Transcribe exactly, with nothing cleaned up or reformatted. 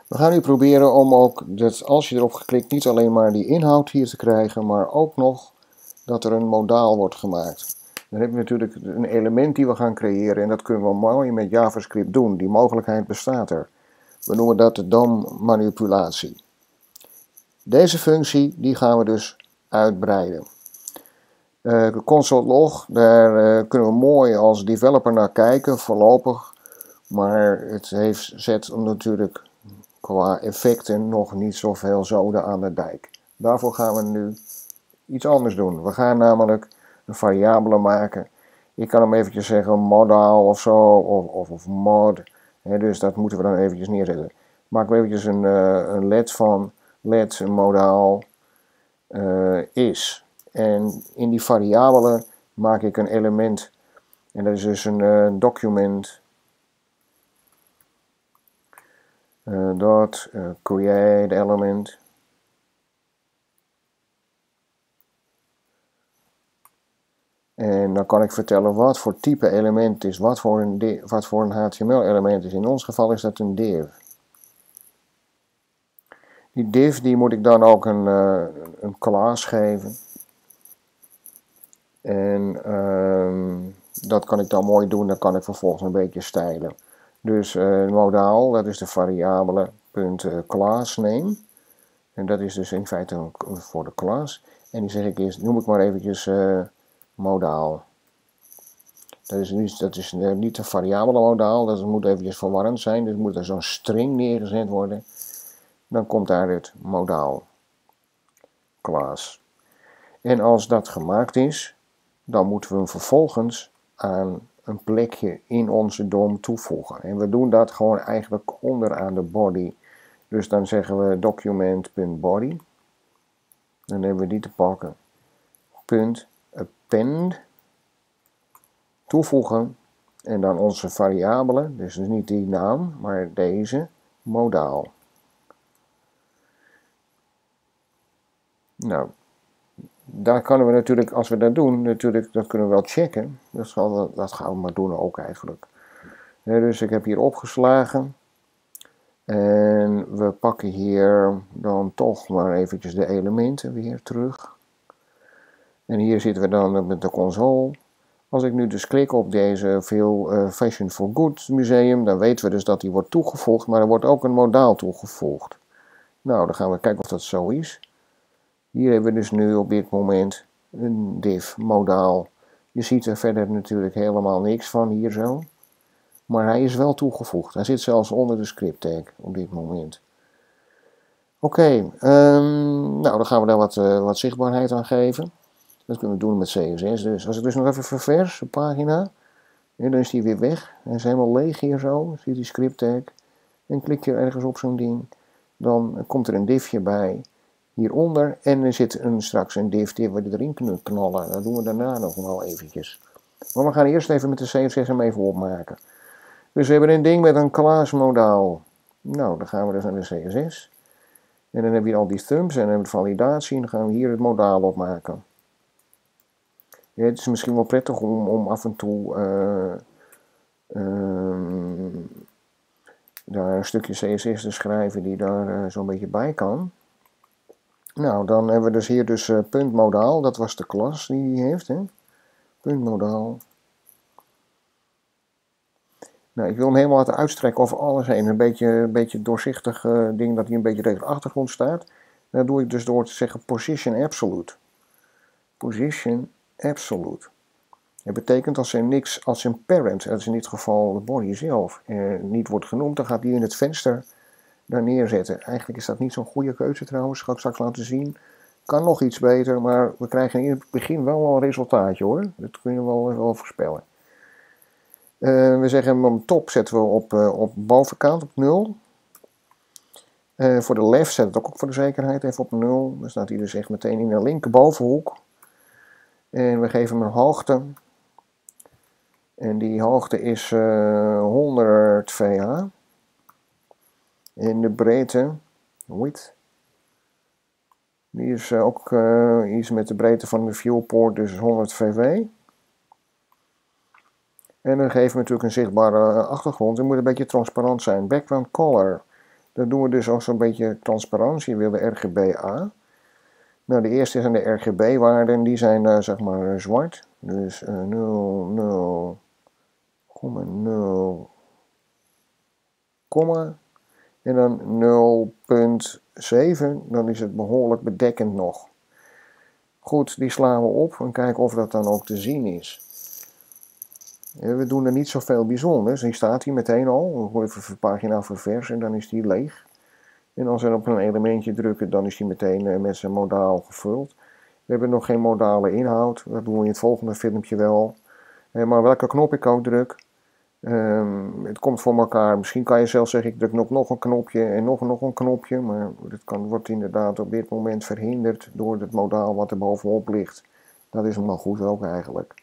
We gaan nu proberen om ook, dat, als je erop geklikt, niet alleen maar die inhoud hier te krijgen, maar ook nog dat er een modaal wordt gemaakt. Dan hebben we natuurlijk een element die we gaan creëren en dat kunnen we mooi met JavaScript doen. Die mogelijkheid bestaat er. We noemen dat de D O M-manipulatie. Deze functie die gaan we dus uitbreiden. Uh, de console log, daar uh, kunnen we mooi als developer naar kijken, voorlopig. Maar het heeft, zet natuurlijk qua effecten nog niet zoveel zoden aan de dijk. Daarvoor gaan we nu iets anders doen. We gaan namelijk een variabele maken. Ik kan hem eventjes zeggen modaal of zo, of, of, of mod. He, dus dat moeten we dan eventjes neerzetten. Maken we eventjes een, uh, een let van, let modaal uh, is. En in die variabele maak ik een element. En dat is dus een uh, document. Uh, dot uh, create element. En dan kan ik vertellen wat voor type element het is, wat voor een, wat voor een H T M L element is. In ons geval is dat een div. Die div die moet ik dan ook een, uh, een class geven. En uh, dat kan ik dan mooi doen, dan kan ik vervolgens een beetje stylen. Dus uh, modaal, dat is de variabele punt uh, class name. En dat is dus in feite voor de class. En die zeg ik eerst, noem ik maar eventjes uh, modaal. Dat is, niet, dat is uh, niet een variabele modaal, dat moet eventjes verwarrend zijn. Dus moet er zo'n string neergezet worden. Dan komt daar het modaal class. En als dat gemaakt is, dan moeten we hem vervolgens aan een plekje in onze D O M toevoegen. En we doen dat gewoon eigenlijk onderaan de body. Dus dan zeggen we document.body. Dan hebben we die te pakken. Punt append. Toevoegen. En dan onze variabele. Dus niet die naam, maar deze modaal. Nou. Daar kunnen we natuurlijk, als we dat doen, natuurlijk, dat kunnen we wel checken. Dat, zal, dat gaan we maar doen ook eigenlijk. Ja, dus ik heb hier opgeslagen. En we pakken hier dan toch maar eventjes de elementen weer terug. En hier zitten we dan met de console. Als ik nu dus klik op deze veel uh, Fashion for Good museum, dan weten we dus dat die wordt toegevoegd, maar er wordt ook een modaal toegevoegd. Nou, dan gaan we kijken of dat zo is. Hier hebben we dus nu op dit moment een div modaal. Je ziet er verder natuurlijk helemaal niks van hier zo. Maar hij is wel toegevoegd. Hij zit zelfs onder de script tag op dit moment. Oké, okay, um, nou dan gaan we daar wat, uh, wat zichtbaarheid aan geven. Dat kunnen we doen met C S S. Dus als ik dus nog even ververs, de pagina. En dan is die weer weg. Hij is helemaal leeg hier zo. Zie je die script tag. En klik je ergens op zo'n ding. Dan komt er een divje bij. Hieronder en er zit een, straks een div die we erin kunnen knallen. Dat doen we daarna nog wel eventjes. Maar we gaan eerst even met de C S S hem even opmaken. Dus we hebben een ding met een class modaal. Nou, dan gaan we dus naar de C S S. En dan hebben we hier al die thumbs en dan hebben we validatie. En dan gaan we hier het modaal opmaken. Ja, het is misschien wel prettig om, om af en toe uh, uh, daar een stukje C S S te schrijven die daar uh, zo'n beetje bij kan. Nou, dan hebben we dus hier dus uh, punt modaal, dat was de klas die hij heeft, hè. Punt modaal. Nou, ik wil hem helemaal laten uitstrekken over alles heen. Een beetje, een beetje doorzichtig uh, ding dat hij een beetje tegen de achtergrond staat. Dat doe ik dus door te zeggen position absolute. Position absolute. Het betekent als er niks, als een parent, dat is in dit geval de body zelf, uh, niet wordt genoemd, dan gaat hij in het venster daar neerzetten. Eigenlijk is dat niet zo'n goede keuze trouwens, ga ik straks laten zien. Kan nog iets beter, maar we krijgen in het begin wel een resultaatje hoor. Dat kun je wel, wel voorspellen. Uh, we zeggen hem top zetten we op, uh, op bovenkant op nul. Uh, voor de left zet het ook op voor de zekerheid even op nul. Dan staat hij dus echt meteen in de linkerbovenhoek. En we geven hem een hoogte. En die hoogte is uh, honderd V H. En de breedte, width, die is uh, ook uh, iets met de breedte van de viewport, dus honderd V W. En dan geven we natuurlijk een zichtbare achtergrond. Het moet een beetje transparant zijn. Background color. Dan doen we dus ook zo'n beetje transparantie, weer de R G B A. Nou, de eerste zijn de R G B-waarden, die zijn uh, zeg maar uh, zwart. Dus uh, nul, nul, nul, komma. En dan nul komma zeven, dan is het behoorlijk bedekkend nog. Goed, die slaan we op en kijken of dat dan ook te zien is. We doen er niet zoveel bijzonders. Die staat hier meteen al. We gooien even de pagina verversen en dan is die leeg. En als we op een elementje drukken, dan is die meteen met zijn modaal gevuld. We hebben nog geen modale inhoud. Dat doen we in het volgende filmpje wel. Maar welke knop ik ook druk, um, het komt voor elkaar. Misschien kan je zelfs zeggen, ik druk nog, nog een knopje en nog, nog een knopje. Maar dat kan, wordt inderdaad op dit moment verhinderd door het modaal wat er bovenop ligt. Dat is helemaal goed ook eigenlijk.